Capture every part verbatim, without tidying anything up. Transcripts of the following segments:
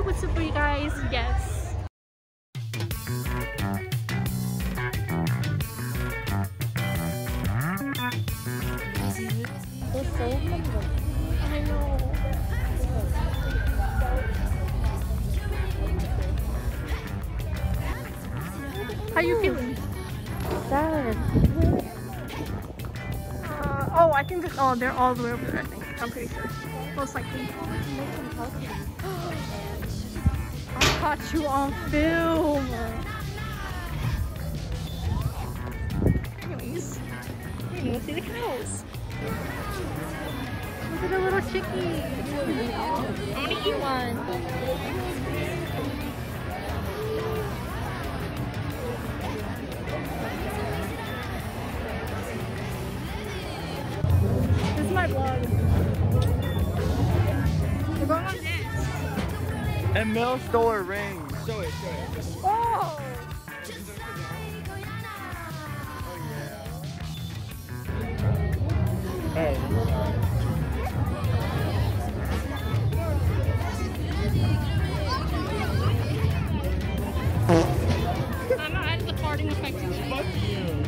Hey, what's up, you guys? Yes. It's so humble. I know. How you feeling? Sad. Uh, oh, I think this. Oh, they're all the way over there. I think. I'm pretty sure. Most likely. I caught you on film. Anyways, we're gonna go see the cows. Look at the little chickie. I wanna eat one. This is my vlog. We're going on this. And Mel stole her ring. Show it, show it. Oh! Hey. I'm not adding the farting effect to it. Fuck you.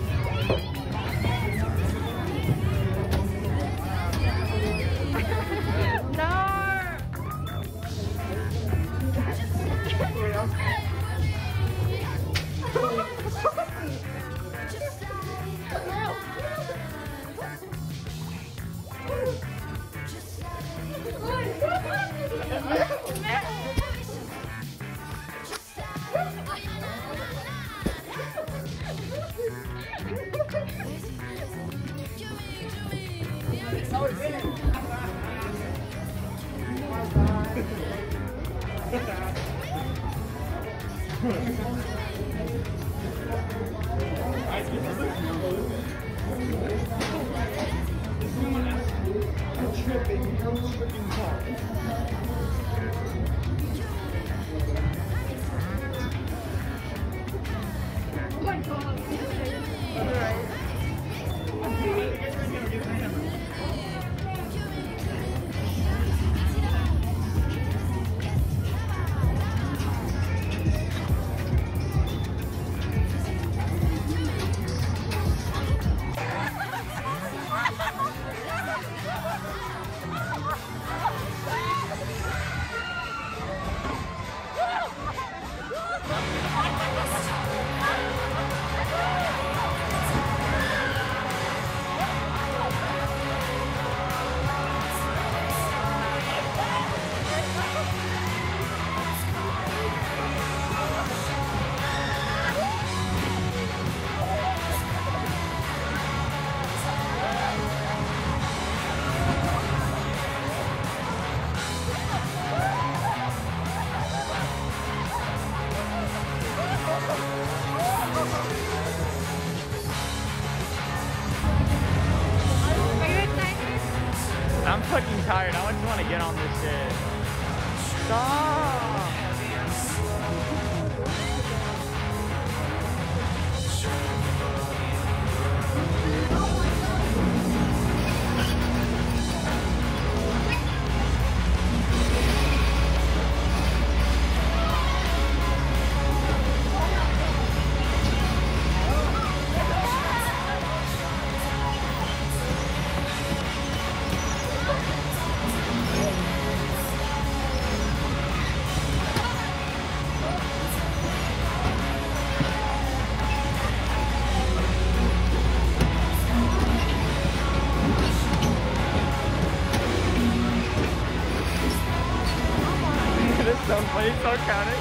I'm fucking tired. I just want to get on this shit. Stop! It's so funny, it's so chaotic.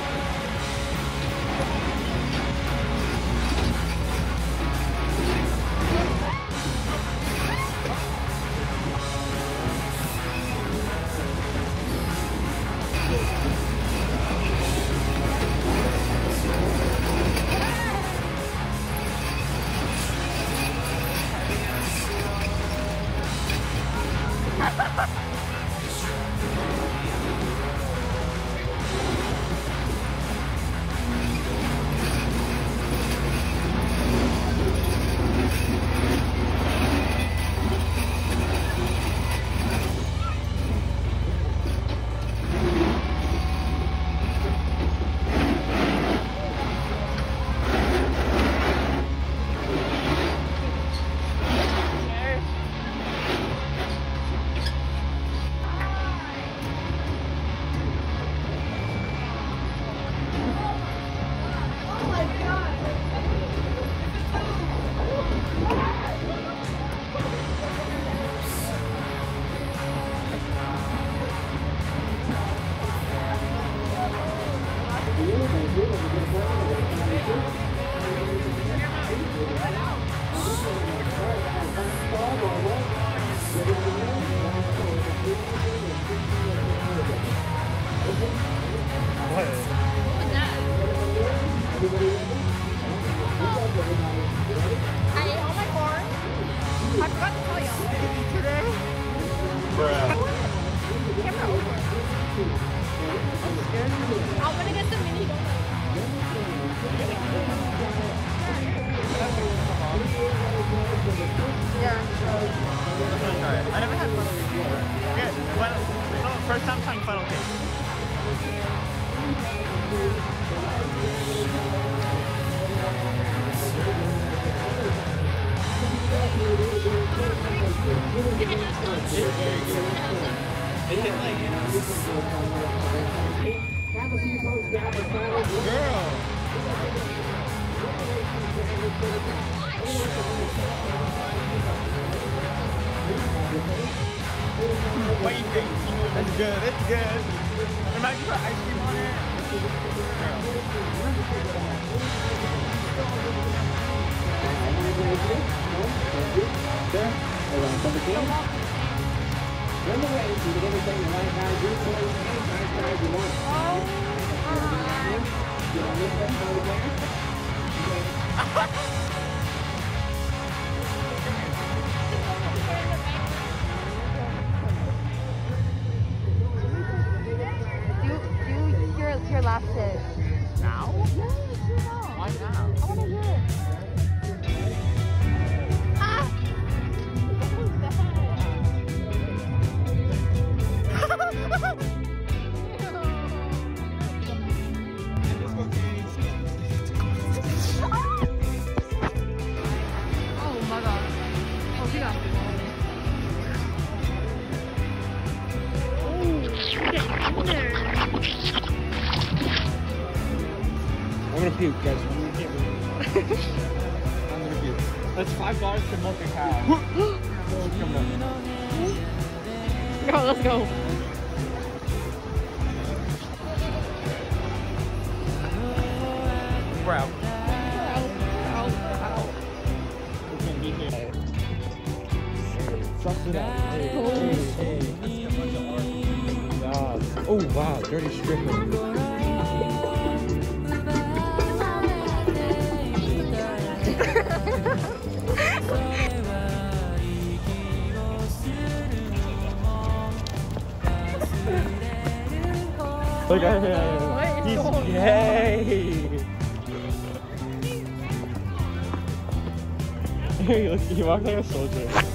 I'm gonna get some mini donuts. Yeah. I never had funnel cake before. Yeah, well, no, first time trying funnel cake. Girl. What do you think? That's good, that's good. Remind you put ice cream on it? When the way, you can get everything the right guy, do toys, any size size you want. Oh, You want this stuff over there? Do do your your last hit. Now? Yes, you know. Why now? I wanna hear it. Ah! oh my god. Oh, we got I'm gonna puke, guys. I'm gonna puke. That's five dollars to milk a cow. Come on. Go, let's go. We're out. Suck it up. Hey, hey, hey. Oh wow, dirty stripper. Look at him. He's gay. He looks, he walks like a soldier.